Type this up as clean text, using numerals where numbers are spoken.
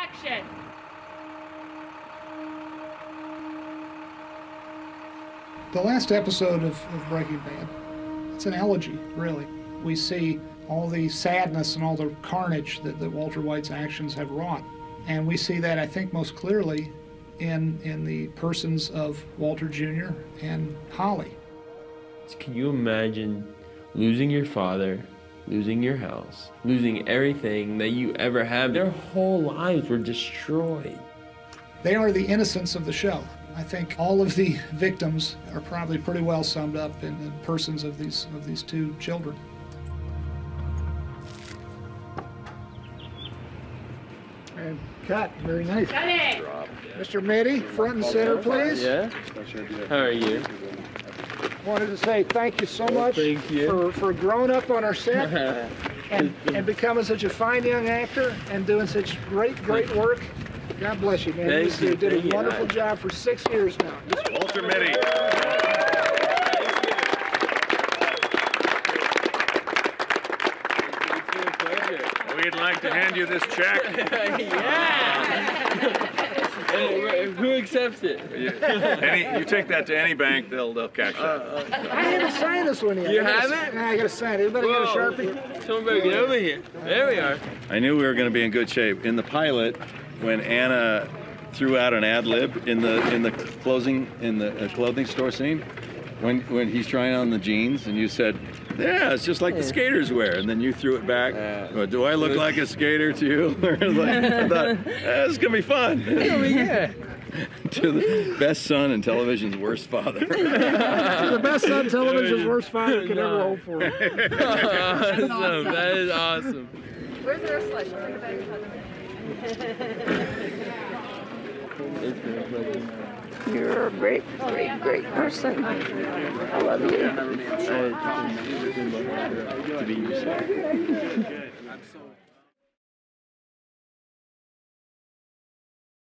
Action! The last episode of Breaking Bad, it's an elegy, really. We see all the sadness and all the carnage that Walter White's actions have wrought. And we see that, I think, most clearly in the persons of Walter Jr. and Holly. Can you imagine losing your father, losing your house, losing everything that you ever had? Their whole lives were destroyed. They are the innocents of the show. I think all of the victims are probably pretty well summed up in the persons of these two children. And cut, very nice. Got it! Mr. Mitte, front and center, please. Yeah? How are you? Wanted to say thank you so much for growing up on our set and becoming such a fine young actor and doing such great work. God bless you, man. You did a wonderful job for 6 years now. Walter Mitte. We'd like to hand you this check. Yeah! Who accepts it? You take that to any bank, they'll cash that. I haven't signed this one yet. You haven't? Nah, I gotta sign it. Everybody got a Sharpie? Someone better get over here. There we are. I knew we were going to be in good shape. In the pilot, when Anna threw out an ad lib in the clothing store scene, when he's trying on the jeans, and you said, "Yeah, it's just like the skaters wear," and then you threw it back. Do I look like a skater to you? I thought, this is gonna be fun. Yeah. To the best son and television's worst father. The best son television's worst father could ever hope for. Awesome. That is awesome. Where's the rest of the bag? You're a great person. I love you. To be yourself.